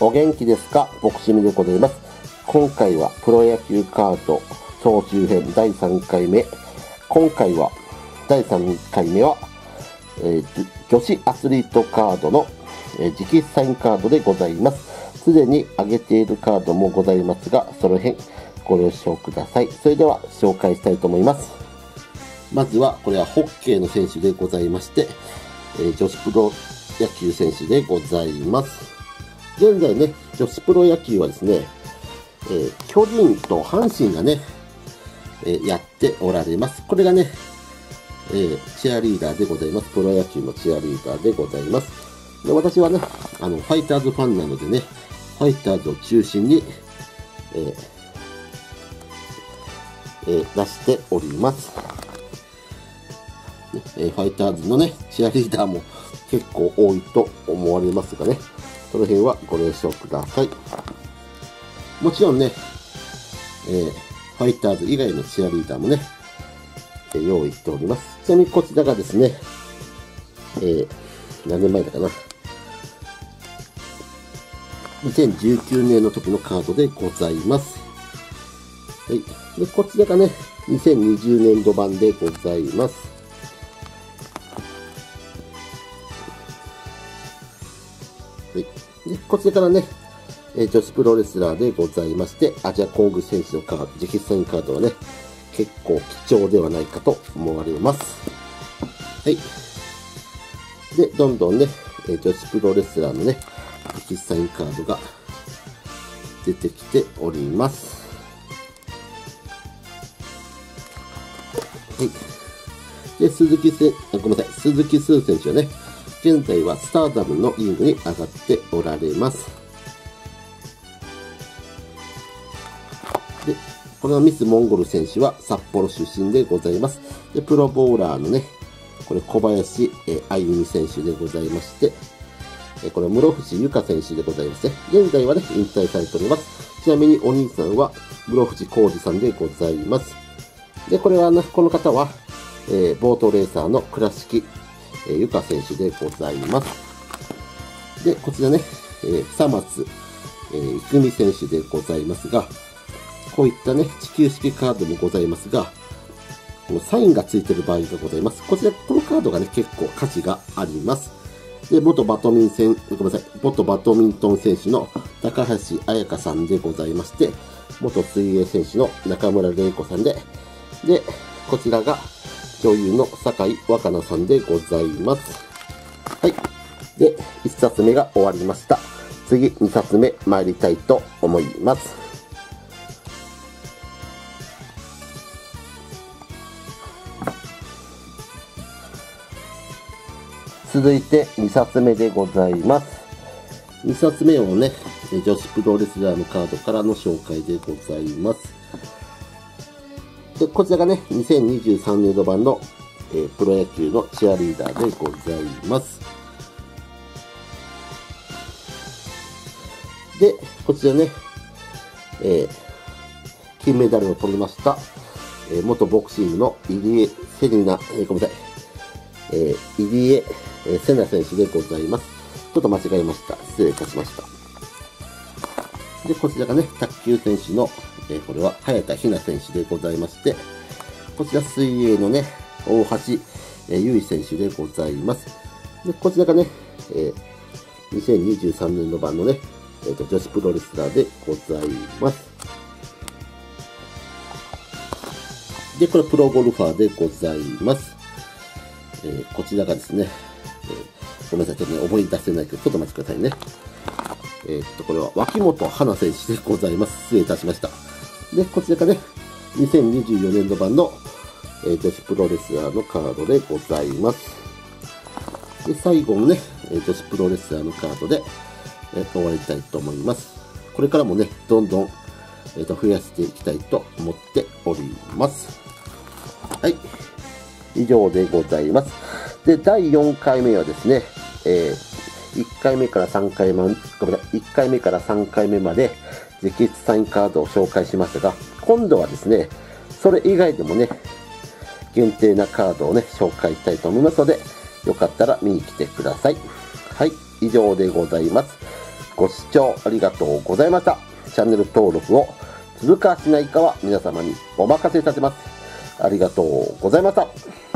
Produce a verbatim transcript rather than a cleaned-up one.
お元気ですか？ボクシミでございます。今回はプロ野球カード総集編だいさんかいめ。今回はだいさんかいめは、えー、女子アスリートカードの、えー、直筆サインカードでございます。すでに上げているカードもございますが、その辺ご了承ください。それでは紹介したいと思います。まずはこれはホッケーの選手でございまして、えー、女子プロ野球選手でございます。現在ね、女子プロ野球はですね、えー、巨人と阪神がね、えー、やっておられます。これがね、えー、チアリーダーでございます。プロ野球のチアリーダーでございます。で、私はね、あの、ファイターズファンなのでね、ファイターズを中心に、えーえー、出しております。ねえー、ファイターズのね、チアリーダーも結構多いと思われますがね、その辺はご了承ください。もちろんね、えー、ファイターズ以外のチアリーダーもね、えー、用意しております。ちなみにこちらがですね、えー、何年前だかな。にせんじゅうきゅうねんの時のカードでございます。はい。で、こちらがね、にせんにじゅうねんど版でございます。はい。で、こちらからね、えー、女子プロレスラーでございまして、アジア工具選手のカード、直筆サインカードはね、結構貴重ではないかと思われます。はい。で、どんどんね、えー、女子プロレスラーのね、直筆サインカードが出てきております。はい。で、鈴木せ、ごめんなさい、鈴木スー選手はね、現在はスターダムのリングに上がっておられます。で、これはミスモンゴル選手は札幌出身でございます。で、プロボウラーのね、これ小林あゆみ選手でございまして、えこれは室伏由香選手でございますね。現在はね、引退されております。ちなみにお兄さんは室伏浩二さんでございます。で、これはね、この方は、えー、ボートレーサーの倉敷えー、ゆか選手でございます。で、こちらね、えー、久松、えー、郁美選手でございますが、こういったね、地球式カードもございますが、このサインがついている場合がございます。こちら、このカードがね、結構価値があります。で、元バドミントン、ごめんなさい、元バドミントン選手の高橋彩香さんでございまして、元水泳選手の中村玲子さんで、で、こちらが、女優の酒井若菜さんでございます。はい。で、いっさつめが終わりました。次、にさつめ参りたいと思います。続いてにさつめでございます。にさつめをね、女子プロレスラーのカードからの紹介でございます。で、こちらがね、にせんにじゅうさんねんど版の、えー、プロ野球のチアリーダーでございます。で、こちらね、えー、金メダルを取りました、えー、元ボクシングの入江セリナ、えー、ごめんなさい、えー、入江、えー、セナ選手でございます。ちょっと間違えました。失礼いたしました。で、こちらがね、卓球選手のえー、これは早田ひな選手でございまして、こちら水泳のね、大橋えー、優衣選手でございます。で、こちらがね、えー、にせんにじゅうさんねんど版のね、えーと、女子プロレスラーでございます。で、これプロゴルファーでございます。えー、こちらがですね、えー、ごめんなさい、ちょっとね、思い出せないけど、ちょっとお待ちくださいね。えー、っと、これは脇本花選手でございます。失礼いたしました。で、こちらがね、にせんにじゅうよねんど版の、えー、女子プロレスラーのカードでございます。で、最後のね、えー、女子プロレスラーのカードで、えー、終わりたいと思います。これからもね、どんどん、えー、と増やしていきたいと思っております。はい。以上でございます。で、だいよんかいめはですね、えー、いっかいめからさんかいめ、ごめんなさい、いっかいめからさんかいめまで、直筆サインカードを紹介しましたが、今度はですね、それ以外でもね、限定なカードをね、紹介したいと思いますので、よかったら見に来てください。はい、以上でございます。 ご視聴ありがとうございました。チャンネル登録をするかしないかは皆様にお任せいたします。ありがとうございました。